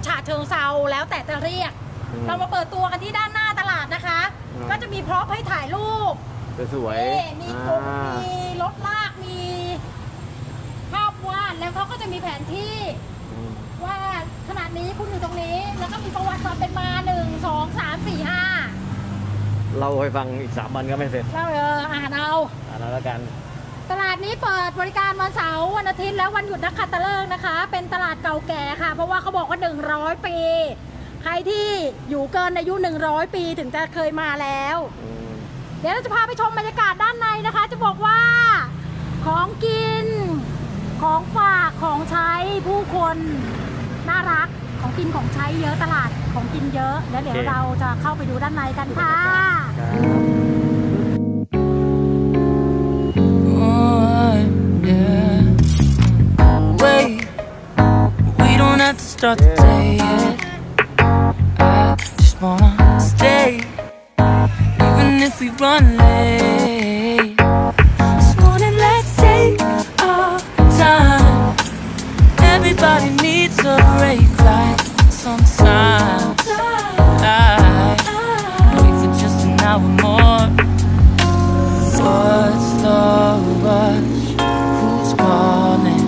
ฉะเชิงเซาแล้วแต่จะเรียกเรามาเปิดตัวกันที่ด้านหน้าตลาดนะคะก็จะมีพร็อพให้ถ่ายรูปสวยมีกลุ่มมีรถลากมีภาพวาดแล้วเขาก็จะมีแผนที่ว่าขนาดนี้คุณอยู่ตรงนี้แล้วก็มีประวัติความเป็นมา1 2 3 4 5 เราไปฟังอีก3 วันก็ไม่เสร็จเราอ่านเอาแล้วกันตลาดนี้เปิดบริการวันเสาร์วันอาทิตย์และวันหยุดนักขัตฤกษ์นะคะเป็นตลาดเก่าแก่ค่ะเพราะว่าเขาบอกว่า100 ปีใครที่อยู่เกินอายุ100 ปีถึงจะเคยมาแล้วเดี๋ยวเราจะพาไปชมบรรยากาศด้านในนะคะจะบอกว่าของกินของฝากของใช้ผู้คนน่ารักของกินของใช้เยอะตลาดของกินเยอะแล้วเดี๋ยวเราจะเข้าไปดูด้านในกันค่ะ Start the day yet. I just wanna stay, even if we run late. This morning, let's take our time. Everybody needs a break, like some sunlight. Wait for just an hour more. What's the rush? Who's calling?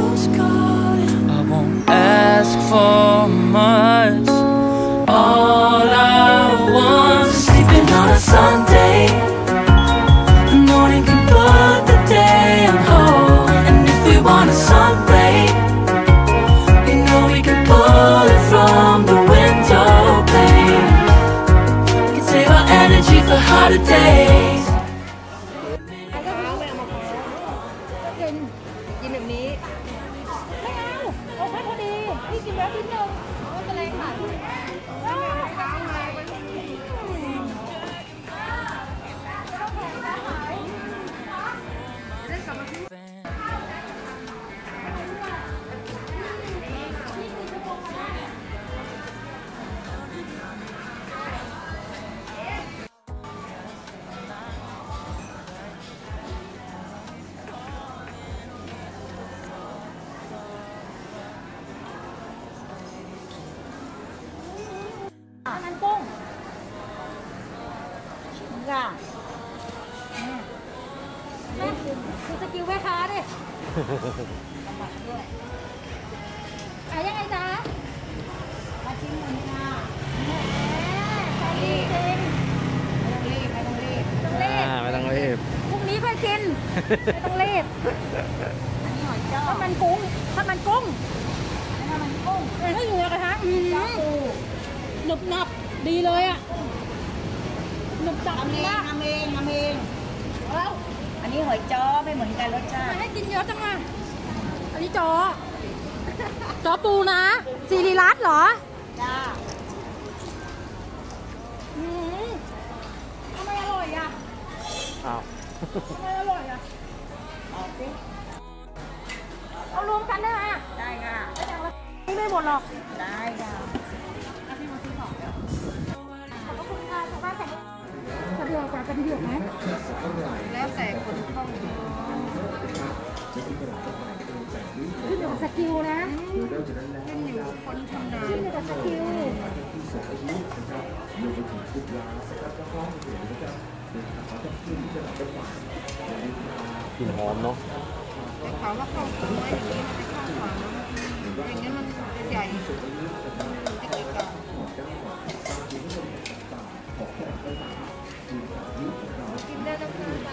I won't ask for much. All I want is sleeping on a Sunday. The morning can put the day on hold. And if we want a sun ray, we know we can pull it from the window pane. We can save our energy for harder days. กินแบบนี้ไม่เอาโอเคพอดีพี่กินแล้วนิดนึงไม่เป็นไรค่ะมันกุ้งค่ะคือสกิลแม่ค้าดิขายยังไงจ๊ะมาชิมกันค่ะใจดีจริงไม่ต้องรีบไม่ต้องรีบพรุ่งนี้ค่อยกินไม่ต้องรีบถ้ามันกุ้งถ้ามันกุ้งแต่ถ้าอยู่ในกระทะหนึบหนับดีเลยอ่ะหนึบจับทำเองแล้วอันนี้หอยจ้อไม่เหมือนกันรสชาติให้กินเยอะจังอ่ะอันนี้จ้อปูนะศิริรัตน์เหรอจ้าทำไมอร่อยอ่ะทำไมอร่อยอ่ะเอารวมกันได้ไหมได้ค่ะนี่ไม่หมดหรอกได้ค่ะสะดวกกว่าเป็นเดือดไหมแล้วแต่คนเข้าขึ้นอยู่กับสกิลนะขึ้นอยู่คนทำงานขึ้นอยู่กับสกิลกลิ่นหอมเนาะแต่เขาว่าเข้าถึงไว้อย่างนี้ไม่เข้าหวานอย่างนี้มันจะใหญ่กินได้ทั้งคืน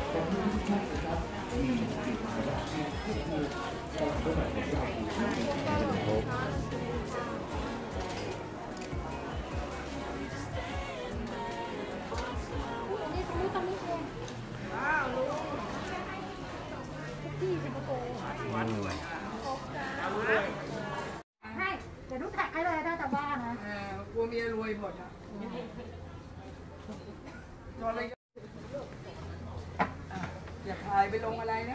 ให้เดี๋ยวดูแท็กให้เลยถ้าจะบ้านะกลัวเมียรวยหมดอ่ะอย่าพายไปลงอะไรนะ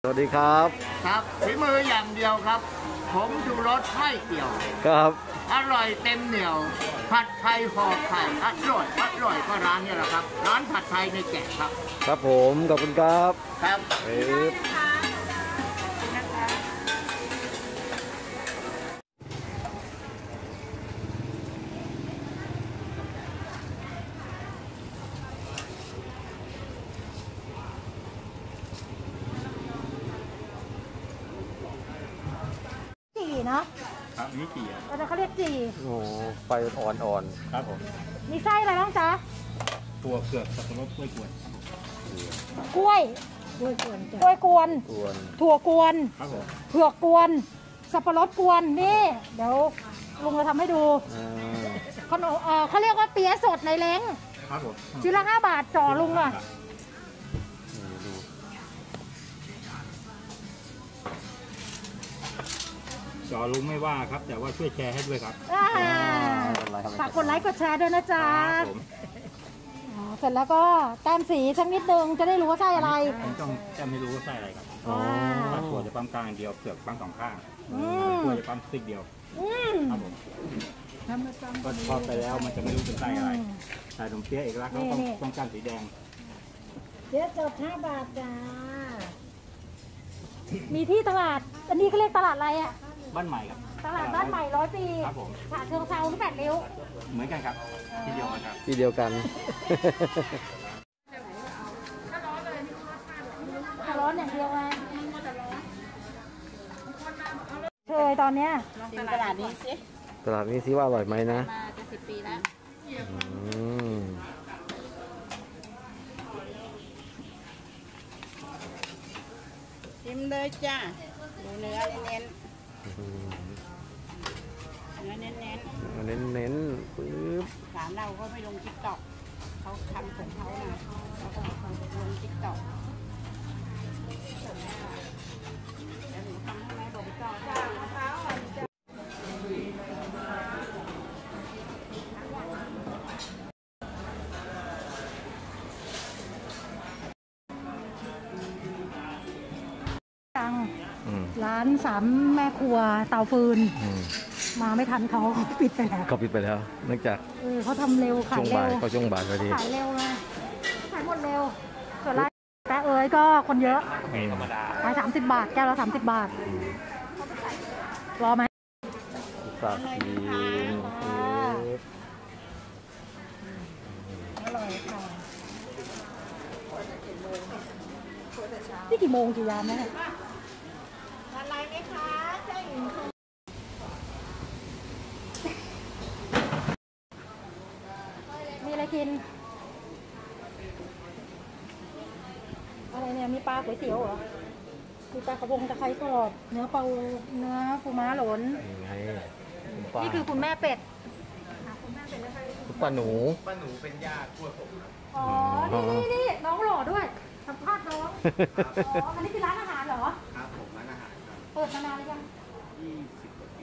วัสดีครับครับฝีมืออย่างเดียวครับ ผมชูรสไม่เกี่ยวครับอร่อยเต็มเหนียว ผัดไทยห่อไข่อร่อยก็ร้านนี้แหละครับ ร้านผัดไทยในแกะครับครับผมขอบคุณครับครับเอ๊ะจีเนาะครับนี่กี่อ่ะแต่เขาเรียกจีโอ้ไฟอ่อนครับผมมีไส้อะไรบ้างจ๊ะตัวเผือกสับปะรดกล้วยกวนกล้วยกล้วยกวนๆส่วนถั่วกวนครับผมเผือกกวนสับปะรดกวนนี่เดี๋ยวลุงจะทำให้ดูอ่าขนมเขาเรียกว่าเปี๊ยะสดในเล้งครับผมชิ้นละ5 บาทจ่อลุงอ่ะนี่ดูจอลุงไม่ว่าครับ แต่ว่าช่วยแชร์ให้ด้วยครับฝากกดไลค์กดแชร์ด้วยนะจ๊ะครับผมเสร็จแล้วก็แต้มสีสักนิดนึงจะได้รู้ว่าไส้อะไรผมต้องจะไม่รู้ว่าไส้อะไรครับอ๋อถ้าถั่วจะปั๊มกลางเดียวเผือกปั๊มสองข้างอืมกล้วยจะปั๊มซิกเดียวอืมครับผมก็ทอดไปแล้วมันจะไม่รู้เป็นไส้อะไรใส่ขนมเปี๊ยะเอกลักษณ์เขาต้องการสีแดงเดี๋ยวจบ5 บาทจ้ามีที่ตลาดอันนี้เขาเรียกตลาดอะไรอ่ะบ้านใหม่ครับตลาดบ้านใหม่100 ปีครับผมฉะเชิงเทราหรือ8 ริ้วเหมือนกันครับที่เดียวกันครับที่เดียวกันจะร้อนอย่างเดียวไงเคยตอนเนี้ยตลาดนี้สิตลาดนี้ซิว่าอร่อยไหมนะมาจะ10 ปีแล้วอืมชิมเลยจ้าดูเนื้อเน้นเนื้อเน้นเน้นๆปึ๊บๆร้านเราก็ไม่ลงติ๊กต็อกเขาทำของเขานะเขาก็ลงติ๊กต็อกแล้วหนูทำให้ไหมบอกพี่ต่อจ้ามะพร้าวอ่อนจ้าตังอืมร้าน3 แม่ครัวเตาฟืนอืมมาไม่ทันเขาปิดไปแล้วเขาปิดไปแล้ว เนื่องจากเขาทำเร็วขาช่ยวงเร็บ่ายว ก็ช่วงบ่ายพอดีขายเร็วไงขายหมดเร็วส่วนร้านแต่เอ๋ยก็คนเยอะขาย30 บาทแก้วละ30 บาท รอไหมสาคีปึ๊บอร่อยค่ะนี่กี่โมงกี่ยามแล้วเนี่ยอะไรไหมคะเจ้าหญิงมีอะไรกิน อะไรเนี่ย มีปลาก๋วยเตี๋ยวเหรอ มีปลากระพงตะไคร้กรอบ เนื้อปูม้าหลนยังไงคุณป้านี่คือคุณแม่เป็ดคุณป้าหนูอ๋อ นี่น้องหล่อด้วย สัมภาษณ์น้อง อ๋อ อันนี้คือร้านอาหารเหรอครับผมร้านอาหารเปิดมานานหรือยัง 20 กว่าปี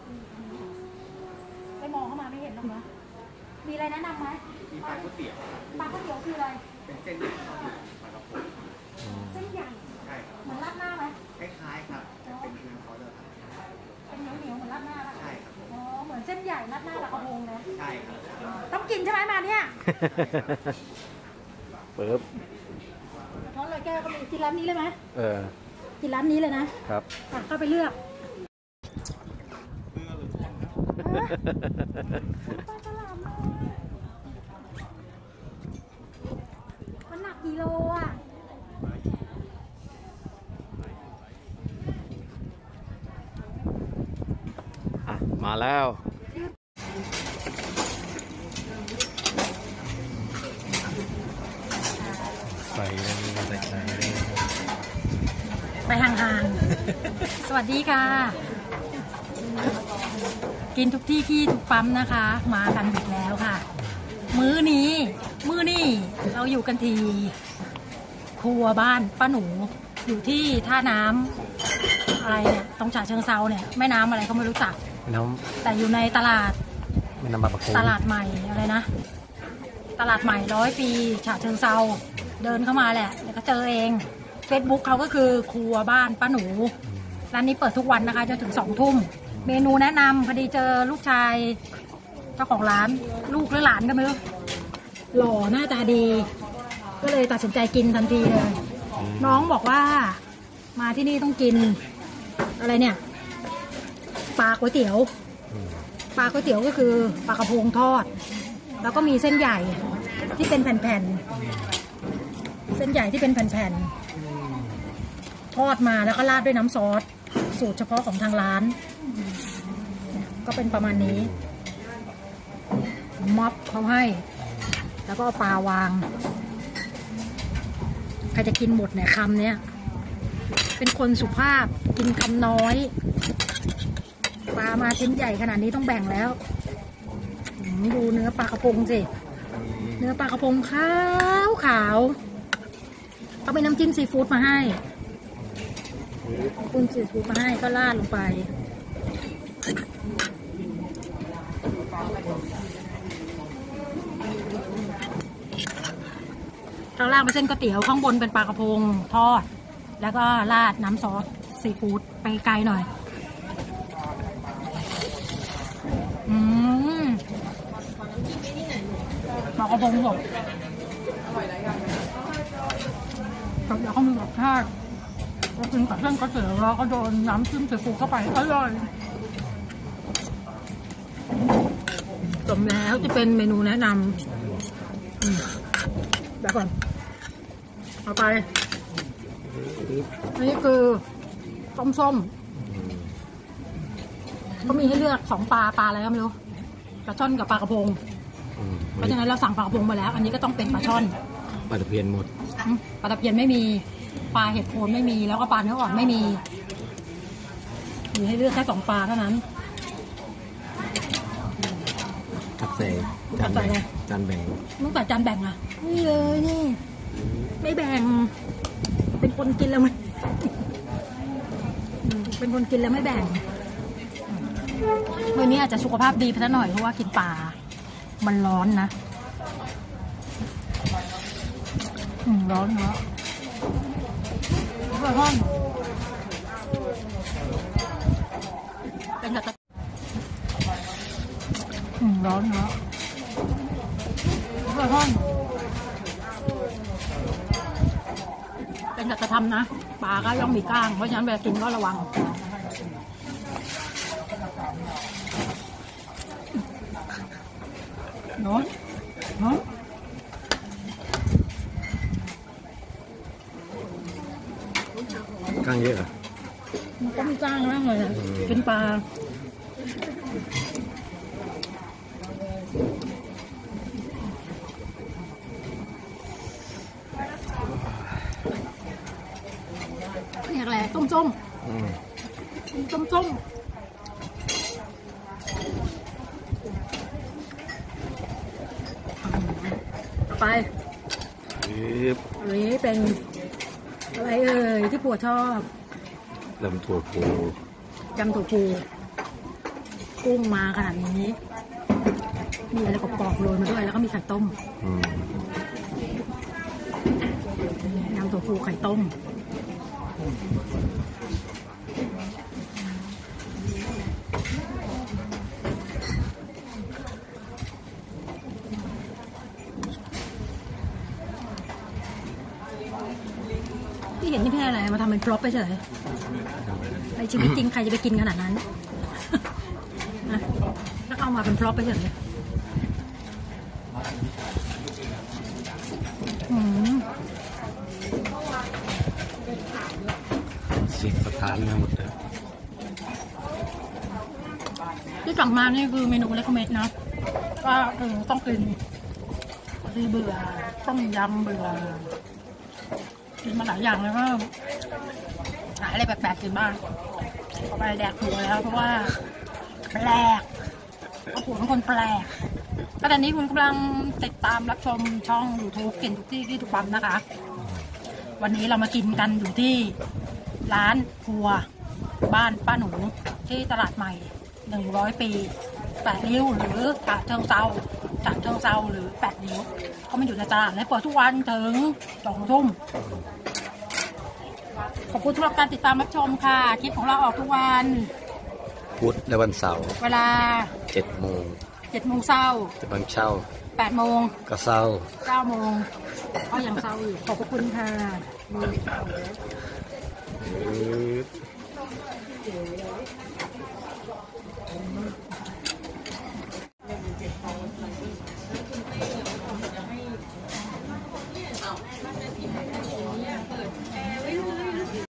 ไปมองเข้ามาไม่เห็นหรอกนะ มีอะไรแนะนำไหมมีปลาก๋วยเตี๋ยวปลาข้าวเตี๋ยวคืออะไรเป็นเส้นใหญ่ทอดอยู่ปลากระพงเส้นใหญ่ใช่ครับเหมือนราดหน้าไหมคล้ายๆครับแต่เป็นเนื้อเขาเลยครับเป็นเหนียวๆเหมือนราดหน้าปะใช่ครับผมอ๋อ เหมือนเส้นใหญ่ราดหน้าปลากระพงนะใช่ครับต้องกินใช่ไหมมาเนี่ยปึ๊บน้องลอยแก้วก็มีกินร้านนี้เลยไหมเออกินร้านนี้เลยนะครับ เข้าไปเลือกมันหนักกี่โลอ่ะอ่ะ มาแล้วใส่เลยใส่ไข่เลยไปห่างๆ สวัสดีค่ะ กินทุกที่ที่ทุกปั๊มนะคะ มากันอีกแล้วค่ะ มื้อนี่เราอยู่กันที่ครัวบ้านป้าหนูอยู่ที่ท่าน้ำอะไรเนี่ยตรงฉะเชิงเซาเนี่ยแม่น้ำอะไรก็ไม่รู้จักน้แต่อยู่ในตลาดำไม่น้ำบางประกงตลาดใหม่อะไรนะ ตลาดใหม่100 ปีฉะเชิงเซาเดินเข้ามาแหละแล้วก็เจอเอง Facebook เขาก็คือครัวบ้านป้าหนูร้านนี้เปิดทุกวันนะคะจนถึง2 ทุ่มเมนูแนะนำพอดีเจอลูกชายเจ้าของร้านลูกหรือหลานก็ไม่รู้หล่อหน้าตาดีก็เลยตัดสินใจกินทันทีเลยน้องบอกว่ามาที่นี่ต้องกินอะไรเนี่ยปลาก๋วยเตี๋ยวก็คือปลากระพงทอดแล้วก็มีเส้นใหญ่ที่เป็นแผ่นๆเส้นใหญ่ที่เป็นแผ่นๆทอดมาแล้วก็ราดด้วยน้ำซอสสูตรเฉพาะของทางร้านก็เป็นประมาณนี้ม็อบเขาให้แล้วก็เอาปลาวางใครจะกินหมดเนี่ยคำเนี้ยเป็นคนสุภาพกินคำน้อยปลามาชิ้นใหญ่ขนาดนี้ต้องแบ่งแล้วดูเนื้อปลากระพงสิเนื้อปลากระพงขาวเขาเป็นน้ำจิ้มซีฟู้ดมาให้คุณซีฟู้ดมาให้ก็ราดลงไปข้างล่างเป็นเส้นก๋วยเตี๋ยวข้างบนเป็นปลากระพงทอดแล้วก็ราดน้ำซอสซีฟู้ดไปไกลหน่อยปลากระพงสดเดี๋ยวเขามีรสชาติก็กินกับเส้นก๋วยเตี๋ยวแล้วก็โดนน้ำจิ้มซีฟู้ดเข้าไปอร่อยสมแล้วจะเป็นเมนูแนะนำเดี๋ยวก่อนเอาไปนี่คือต้มส้มเขามีให้เลือก2 ปลาอะไรก็ไม่รู้ปลาช่อนกับปลากระพงเพราะฉะนั้นเราสั่งปลากระพงมาแล้วอันนี้ก็ต้องเป็นปลาช่อนปลาตะเพียนหมดปลาตะเพียนไม่มีปลาเห็ดโคนไม่มีแล้วก็ปลาเนื้ออ่อนไม่มีให้เลือกแค่2 ปลาเท่านั้นตักใส่จานแบ่งต้องตัดจานแบ่งอ่ะนี่เลยนี่ไม่แบ่งเป็นคนกินแล้วเป็นคนกินแล้วไม่แบ่งวันนี้อาจจะสุขภาพดีไปสักหน่อยเพราะว่ากินปลามันร้อนนะร้อนเนาะเพื่อนห้องเป็นแบบร้อนเนาะเพื่อนห้องเป็นแบบจะทำนะปลาก็ย่อมมีก้างเพราะฉะนั้นเวลากินก็ระวังเนาะก้างเยอะเหรอมันก็มีก้างมากเลยเป็นปลาเนี่ยอะไรต้มไปอันนี้เป็นอะไรเอ่ยที่ปวดชอบยำถั่วพูกุ้งมาขนาดนี้มีอะไรกรอบๆโรยมาด้วยแล้วก็มีไข่ต้มยำถั่วพูไข่ต้มที่เห็นนี่แค่อะไรมาทำเป็นพร็อพไปเฉยในชีวิตจริงใครจะไปกินขนาดนั้นนะแล้วเอามาเป็นพร็อพไปเฉยเสียงประทานมาหมดเลยที่สั่งมานี่คือเมนูเลคคอมเมนต์นะว่าต้องกินที่เบื่อต้มยำเบื่อกินมาหลายอย่างแล้วก็หาอะไรแปลกๆกินบ้างเอาไปแดกหัวแล้วเพราะว่าแปลกเอาหัวเป็นคนแปลกก็ตอนนี้คุณกำลังติดตามรับชมช่อง YouTube กินทุกที่ทุกวันนะคะวันนี้เรามากินกันอยู่ที่ร้านครัวบ้านป้าหนูที่ตลาดใหม่100 ปี8 ริ้วหรือฉะเชิงเทราหรือ8 ริ้วเขาไม่อยู่ในตลาดและเปิดทุกวันถึง2 ทุ่มขอบคุณสำหรับการติดตามรับชมค่ะคลิปของเราออกทุกวันพุธและวันเสาร์เวลา 7 โมง 7 โมงเช้าจะบางเช้า 8 โมงก็เช้า 9 โมงก็ยังเช้าอยู่ขอบคุณค่ะ